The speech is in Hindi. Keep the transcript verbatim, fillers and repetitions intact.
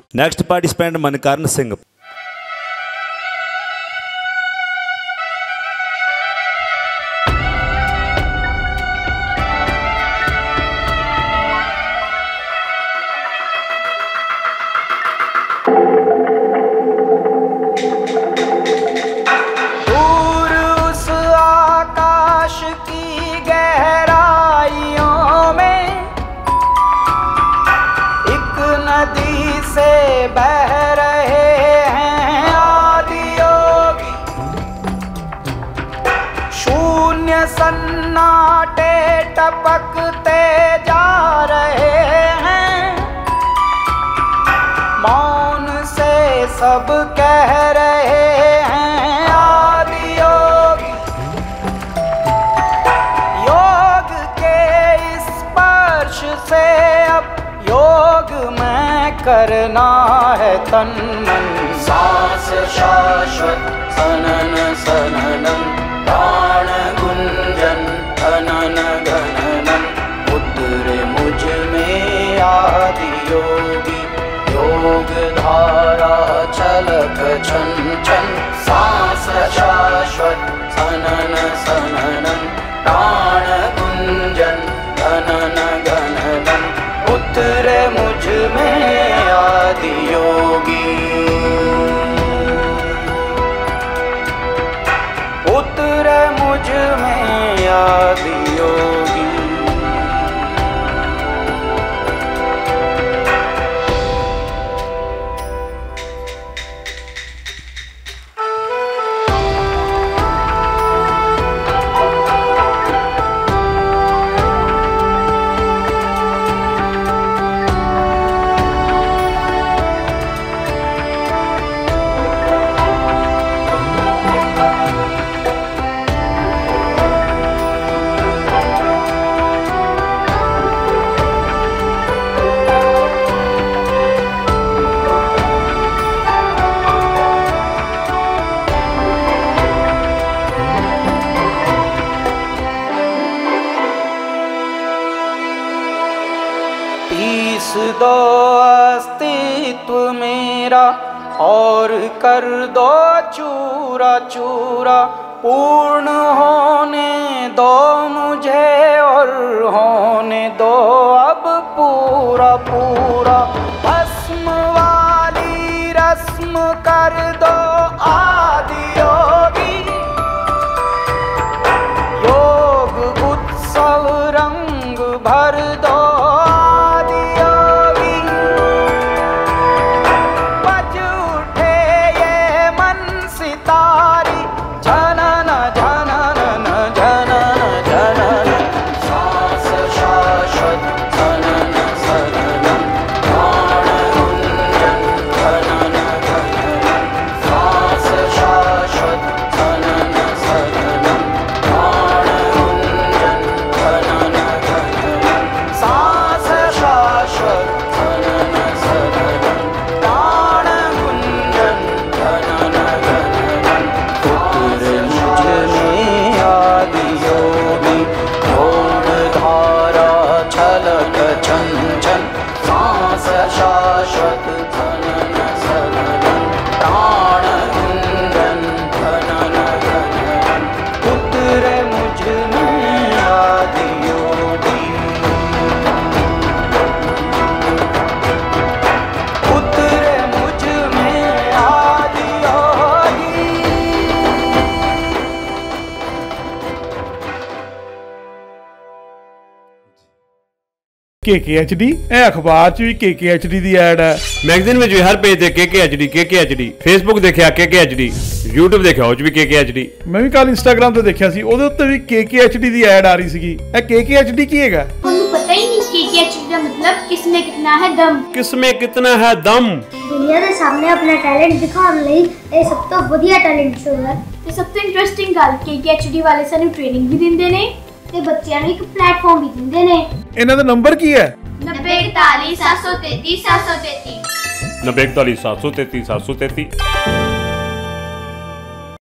Next participant Mankaran Singh. सन्नाटे टपकते जा रहे हैं, मौन से सब कह रहे हैं आदि योग। योग के स्पर्श से अब योग में करना है तन मन। सांस शाश्वत सनन सननम, प्राण गुंजन घनन घननन, उतरे मुझ में आदि योगी। योग धारा छलक छन छन, सांस शाश्वत सनन सननन, प्राण गुंजन घनन घननन, उतरे मुझ में आदि योगी। उतरे मुझ में आदि योगी। पीस दो अस्तित्व मेरा और कर दो चूरा चूरा, पूर्ण होने दो मुझे और होने दो अब पूरा पूरा। भस्म वाली रस्म कर दो आदि योगी, योग उत्सव रंग भर दो आदि योगी। बज उठे ये मन सितारी, झनन झनन झनन झनन, सांस शाश्वत सनन सननम, प्राण गुंजन घनन घननम, सांस शाश्वत सनन सननम, प्राण गुंजन घनन घननम, सांस शाश्वत सनन सननम, प्राण गुंजन घनन घननम, उतरे मुझ में आदि योगी। योग धारा छलक छन छन, सांस शाश्वत सनन सननम, प्राण गुंजन घनन घननम, उतरे मुझ में आदि योगी। उतरे मुझ में आदि योगी। के के एच डी ए अखबार च भी के के एच डी दी एड है, मैगजीन में भी हर पेज ते के के एच डी के के एच डी, फेसबुक देखिया के के एच डी, यूट्यूब देखिया उस भी के के एच डी। मैं भी कल इंस्टाग्राम ਤੇ ਦੇਖਿਆ ਸੀ, ਉਹਦੇ ਉੱਤੇ ਵੀ ਕੇ ਕੇ ਐਚ ਡੀ ਦੀ ਐਡ ਆ ਰਹੀ ਸੀਗੀ। ਇਹ ਕੇ ਕੇ ਐਚ ਡੀ ਕੀ ਹੈਗਾ? ਤੁਹਾਨੂੰ ਪਤਾ ਹੀ ਨਹੀਂ ਕੇ ਕੇ ਐਚ ਡੀ ਦਾ ਮਤਲਬ ਕਿਸਮੇ ਕਿਤਨਾ ਹੈ ਦਮ। किसमें कितना है दम। ਦੁਨੀਆ ਦੇ ਸਾਹਮਣੇ ਆਪਣਾ ਟੈਲੈਂਟ ਦਿਖਾਉਣ ਲਈ ਇਹ ਸਭ ਤੋਂ ਵਧੀਆ ਟੈਲੈਂਟ ਸ਼ੋ ਹੈ। ਤੇ ਸਭ ਤੋਂ ਇੰਟਰਸਟਿੰਗ ਗੱਲ ਕੇ ਕੇ ਐਚ ਡੀ ਵਾਲੇ ਸਾਨੂੰ ਟ੍ਰੇਨਿੰਗ ਵੀ ਦਿੰਦੇ ਨੇ ਤੇ ਬੱਚਿਆਂ ਨੂੰ ਇੱਕ ਪਲੇਟਫਾਰਮ ਵੀ ਦਿੰਦੇ ਨੇ। ਇਹਨਾਂ ਦਾ ਨੰਬਰ ਕੀ ਹੈ? नब्बे इकतालीस सात सौ तैतीस सात सौ तैतीस नब्बे इकतालीस सात सौ तैतीस सात सौ तैतीस।